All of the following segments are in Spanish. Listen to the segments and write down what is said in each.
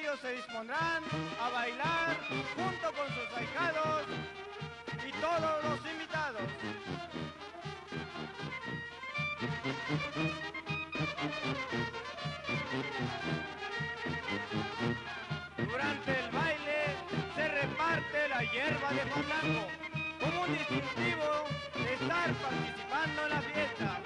ellos se dispondrán a bailar junto con sus ahijados y todos los invitados. Durante el baile se reparte la hierba de fandango como un distintivo de estar participando en la fiesta.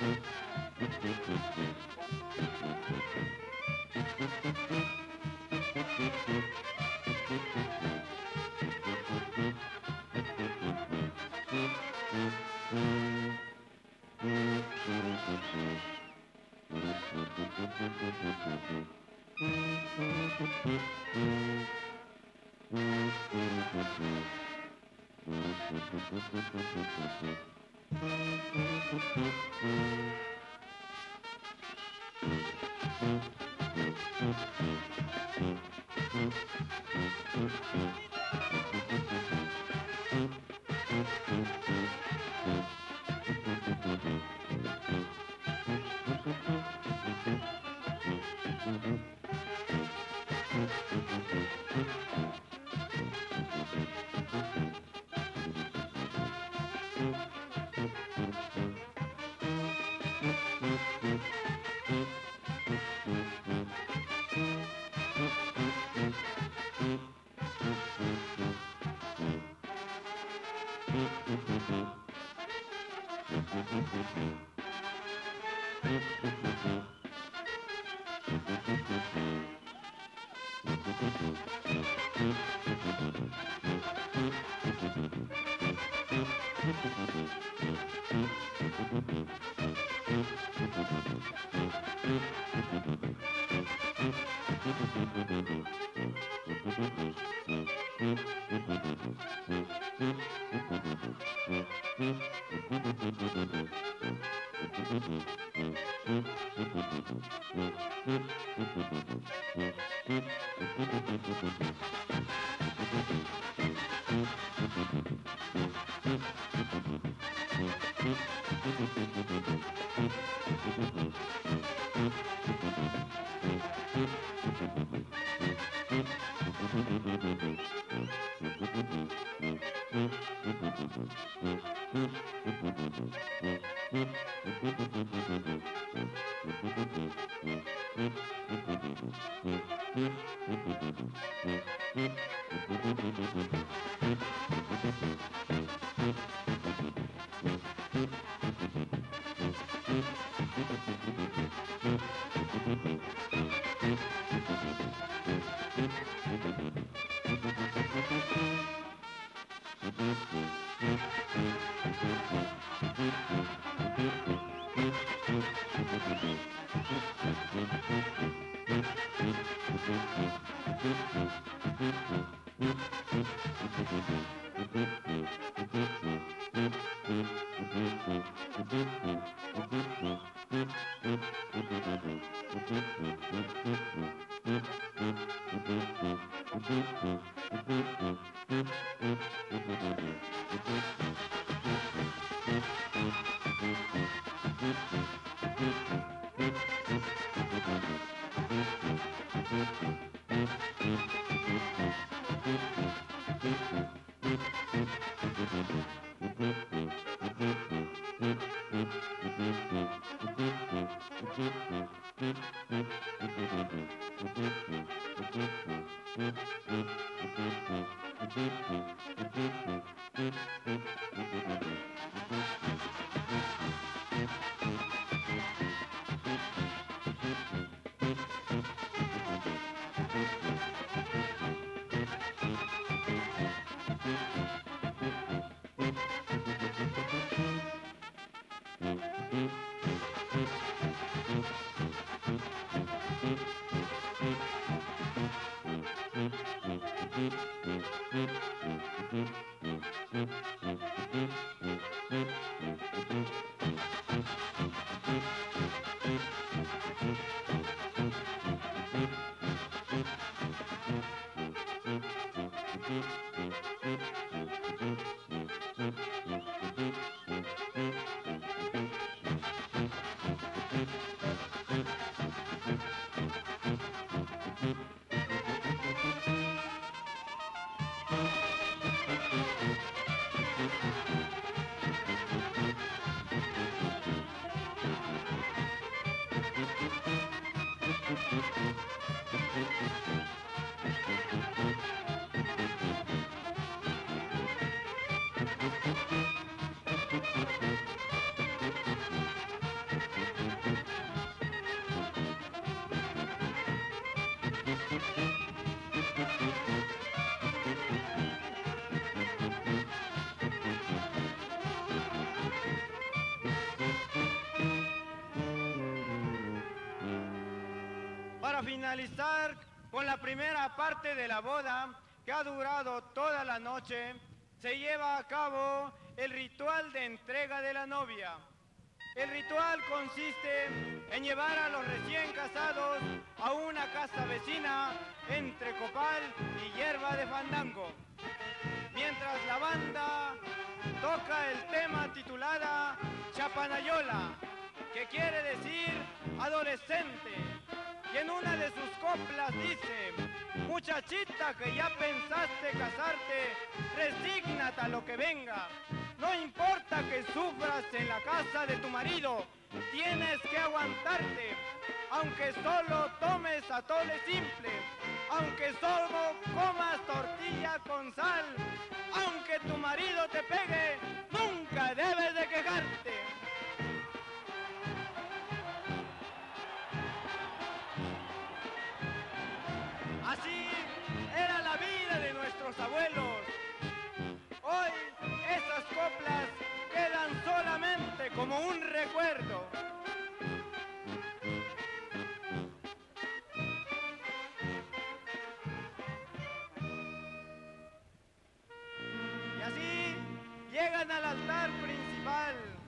Para finalizar con la primera parte de la boda, que ha durado toda la noche, se lleva a cabo el ritual de entrega de la novia. El ritual consiste en llevar a los recién casados a una casa vecina entre copal y hierba de fandango, mientras la banda toca el tema titulada Chapanayola, que quiere decir adolescente, y en una de sus coplas dice: muchachita que ya pensaste casarte, resígnate a lo que venga. No importa que sufras en la casa de tu marido, tienes que aguantarte, aunque solo tomes atole simple, aunque solo comas tortilla con sal, aunque tu marido te pegue, nunca debes de quejarte. Así era la vida de nuestros abuelos. Hoy esas coplas quedan solamente como un recuerdo. Y así llegan al altar principal